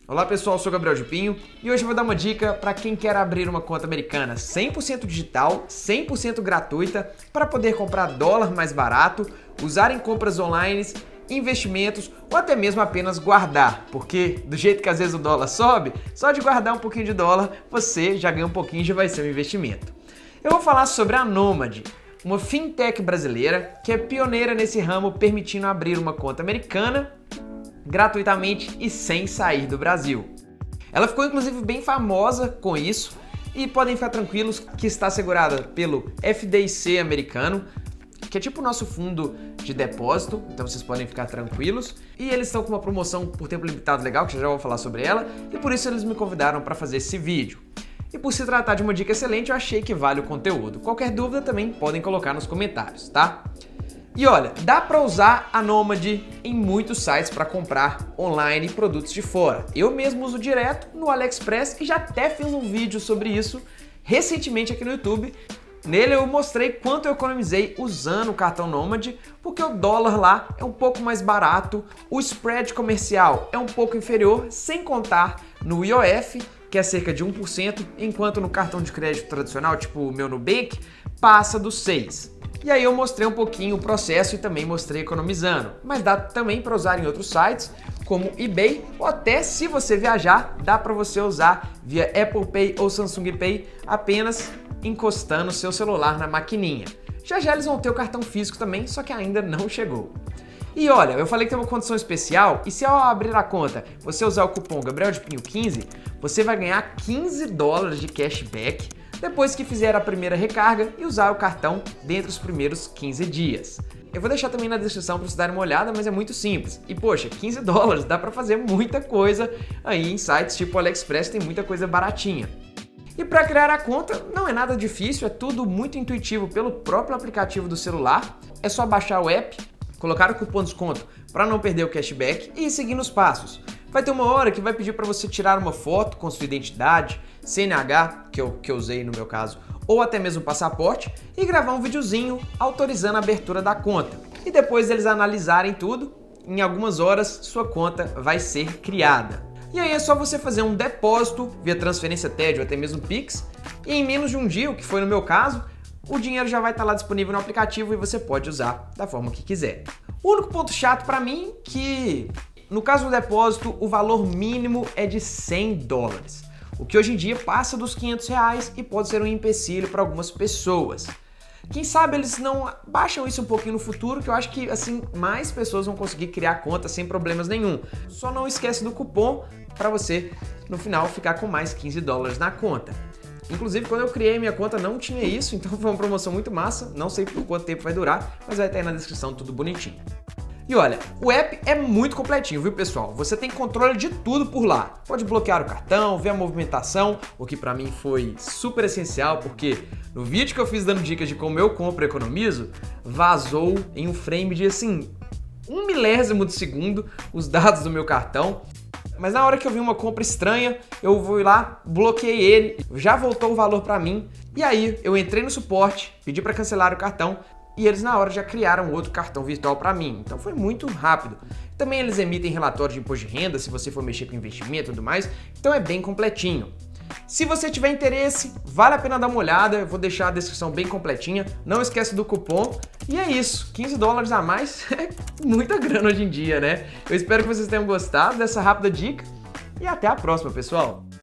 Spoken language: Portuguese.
Olá pessoal, eu sou Gabriel de Pinho e hoje eu vou dar uma dica para quem quer abrir uma conta americana 100% digital, 100% gratuita, para poder comprar dólar mais barato, usar em compras online, investimentos ou até mesmo apenas guardar, porque do jeito que às vezes o dólar sobe, só de guardar um pouquinho de dólar você já ganha um pouquinho e já vai ser um investimento. Eu vou falar sobre a Nomad, uma fintech brasileira que é pioneira nesse ramo, permitindo abrir uma conta americana gratuitamente e sem sair do Brasil. Ela ficou inclusive bem famosa com isso e podem ficar tranquilos que está assegurada pelo FDIC americano, que é tipo o nosso fundo de depósito, então vocês podem ficar tranquilos. E eles estão com uma promoção por tempo limitado legal, que eu já vou falar sobre ela, e por isso eles me convidaram para fazer esse vídeo. E por se tratar de uma dica excelente, eu achei que vale o conteúdo. Qualquer dúvida também podem colocar nos comentários, tá? E olha, dá para usar a Nomad em muitos sites para comprar online produtos de fora. Eu mesmo uso direto no AliExpress e já até fiz um vídeo sobre isso recentemente aqui no YouTube. Nele eu mostrei quanto eu economizei usando o cartão Nomad, porque o dólar lá é um pouco mais barato, o spread comercial é um pouco inferior, sem contar no IOF, que é cerca de 1%, enquanto no cartão de crédito tradicional, tipo o meu Nubank, passa dos 6%. E aí eu mostrei um pouquinho o processo e também mostrei economizando, mas dá também para usar em outros sites, como eBay, ou até se você viajar, dá para você usar via Apple Pay ou Samsung Pay, apenas encostando o seu celular na maquininha. Já já eles vão ter o cartão físico também, só que ainda não chegou. E olha, eu falei que tem uma condição especial, e se ao abrir a conta você usar o cupom Gabriel de Pinho 15, você vai ganhar $15 de cashback depois que fizer a primeira recarga e usar o cartão dentro dos primeiros 15 dias. Eu vou deixar também na descrição para vocês darem uma olhada, mas é muito simples. E poxa, $15 dá para fazer muita coisa aí em sites tipo AliExpress, tem muita coisa baratinha. E para criar a conta não é nada difícil, é tudo muito intuitivo pelo próprio aplicativo do celular. É só baixar o app, colocar o cupom de desconto para não perder o cashback e ir seguindo os passos. Vai ter uma hora que vai pedir para você tirar uma foto com sua identidade, CNH, que eu usei no meu caso, ou até mesmo passaporte, e gravar um videozinho autorizando a abertura da conta. E depois eles analisarem tudo, em algumas horas sua conta vai ser criada. E aí é só você fazer um depósito via transferência TED ou até mesmo Pix, e em menos de um dia, o que foi no meu caso, o dinheiro já vai estar lá disponível no aplicativo e você pode usar da forma que quiser. O único ponto chato para mim é que, no caso do depósito, o valor mínimo é de $100, o que hoje em dia passa dos R$500 e pode ser um empecilho para algumas pessoas. Quem sabe eles não baixam isso um pouquinho no futuro, que eu acho que assim mais pessoas vão conseguir criar conta sem problemas nenhum. Só não esquece do cupom para você no final ficar com mais $15 na conta. Inclusive, quando eu criei minha conta não tinha isso, então foi uma promoção muito massa. Não sei por quanto tempo vai durar, mas vai estar aí na descrição tudo bonitinho. E olha, o app é muito completinho, viu pessoal? Você tem controle de tudo por lá. Pode bloquear o cartão, ver a movimentação, o que pra mim foi super essencial, porque no vídeo que eu fiz dando dicas de como eu compro e economizo, vazou em um frame de assim, 1 milésimo de segundo os dados do meu cartão. Mas na hora que eu vi uma compra estranha, eu fui lá, bloqueei ele, já voltou o valor pra mim, e aí eu entrei no suporte, pedi pra cancelar o cartão, e eles na hora já criaram outro cartão virtual para mim, então foi muito rápido. Também eles emitem relatório de imposto de renda se você for mexer com investimento e tudo mais, então é bem completinho. Se você tiver interesse, vale a pena dar uma olhada, eu vou deixar a descrição bem completinha, não esquece do cupom, e é isso, $15 a mais é muita grana hoje em dia, né? Eu espero que vocês tenham gostado dessa rápida dica, e até a próxima, pessoal!